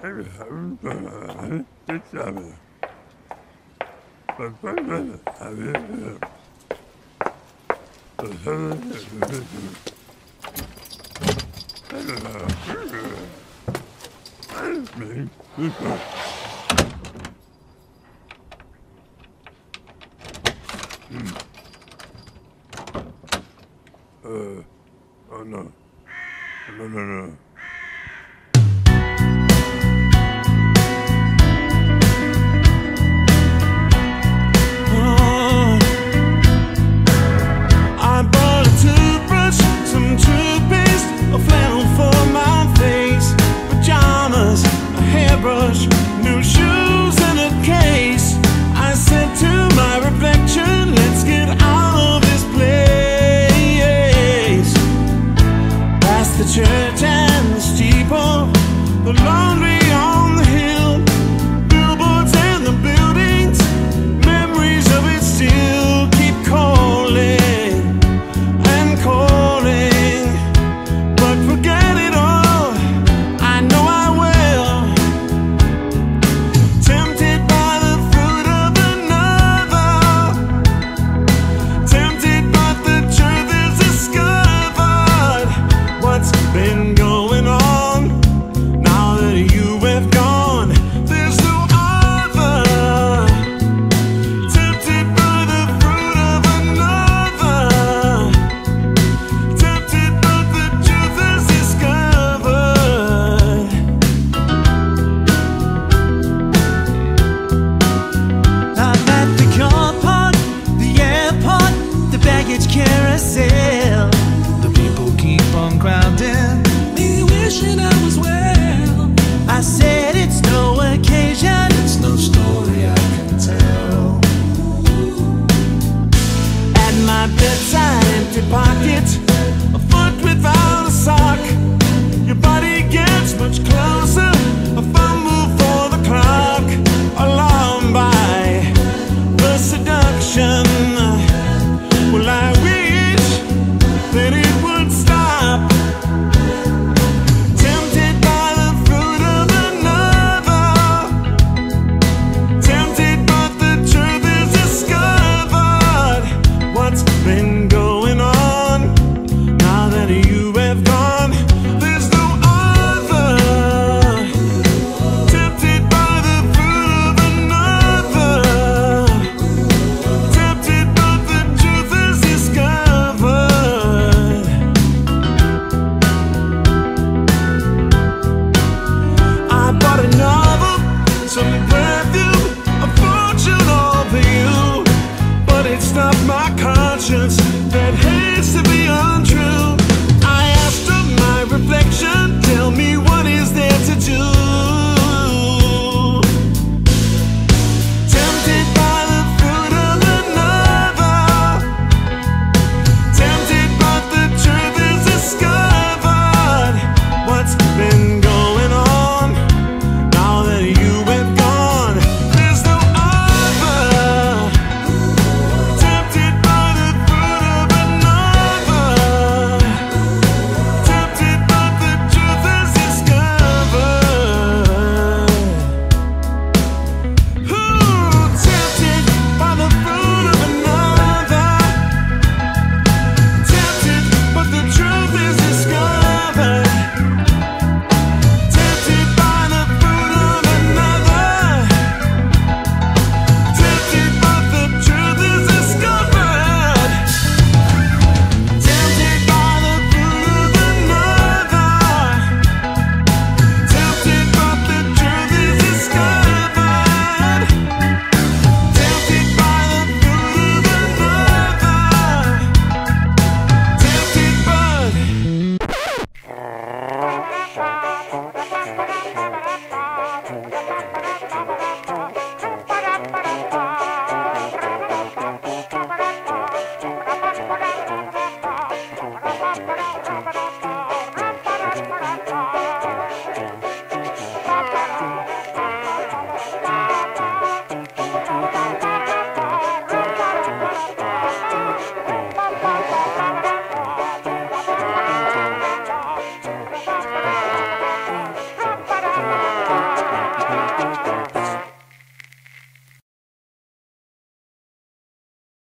Oh no. No. I bought a toothbrush, some toothpaste, a flannel for my face, pajamas, a hairbrush, new shoes and a case. I said to my reflection, let's get out of this place. Past the church and the steeple, the laundry on the hill, billboards and the buildings, memories of it still keep calling and calling. But forget it all, I know I will. Tempted by the fruit of another, tempted but the truth is discovered. What's been going